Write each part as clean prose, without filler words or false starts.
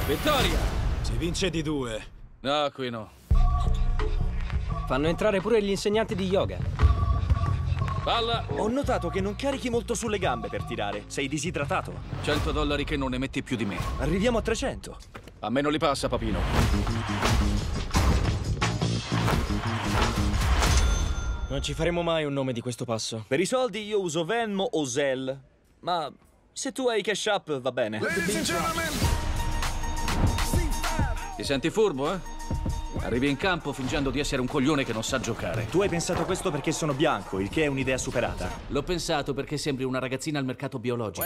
Vittoria! Si vince di 2. No, qui no. Fanno entrare pure gli insegnanti di yoga. Palla! Ho notato che non carichi molto sulle gambe per tirare. Sei disidratato. $100 che non ne metti più di me. Arriviamo a 300. A me non li passa, papino. Non ci faremo mai un nome di questo passo. Per i soldi io uso Venmo o Zelle. Ma se tu hai Cash App va bene. Ti senti furbo, eh? Arrivi in campo fingendo di essere un coglione che non sa giocare. Tu hai pensato questo perché sono bianco, il che è un'idea superata. L'ho pensato perché sembri una ragazzina al mercato biologico.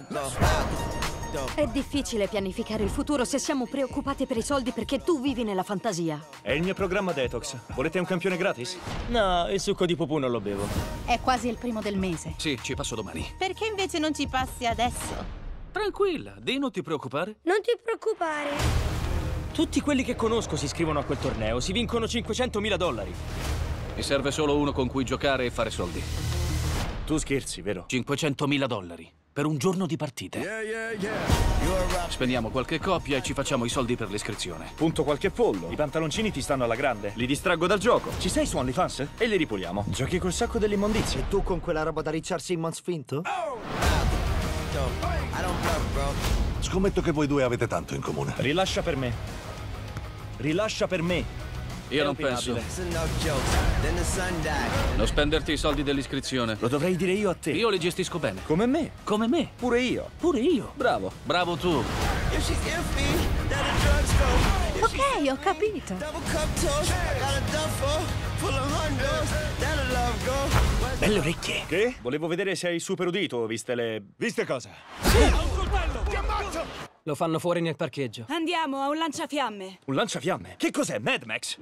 È difficile pianificare il futuro se siamo preoccupati per i soldi perché tu vivi nella fantasia. È il mio programma Detox. Volete un campione gratis? No, il succo di pupù non lo bevo. È quasi il primo del mese. Sì, ci passo domani. Perché invece non ci passi adesso? Tranquilla, Di, non ti preoccupare. Non ti preoccupare. Tutti quelli che conosco si iscrivono a quel torneo, si vincono $500.000. Mi serve solo uno con cui giocare e fare soldi. Tu scherzi, vero? $500.000 per un giorno di partite. Spendiamo qualche coppia e ci facciamo i soldi per l'iscrizione. Punto qualche pollo. I pantaloncini ti stanno alla grande. Li distraggo dal gioco. Ci sei su OnlyFans? E li ripuliamo. Giochi col sacco dell'immondizia. E tu con quella roba da Richard Simmons finto? Scommetto che voi due avete tanto in comune. Rilascia per me. Rilascia per me. Io non penso. Non spenderti i soldi dell'iscrizione. Lo dovrei dire io a te. Io li gestisco bene. Come me. Come me. Pure io. Pure io. Bravo. Bravo tu. Ok, ho capito. Belle orecchie. Che? Volevo vedere se hai super udito, viste le... Viste cosa? Lo fanno fuori nel parcheggio. Andiamo a un lanciafiamme. Un lanciafiamme? Che cos'è, Mad Max?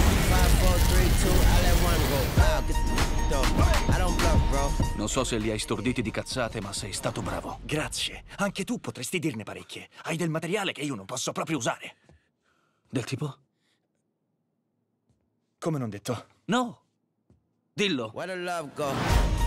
Non so se li hai storditi di cazzate, ma sei stato bravo. Grazie. Anche tu potresti dirne parecchie. Hai del materiale che io non posso proprio usare. Del tipo? Come non detto? No. Dillo.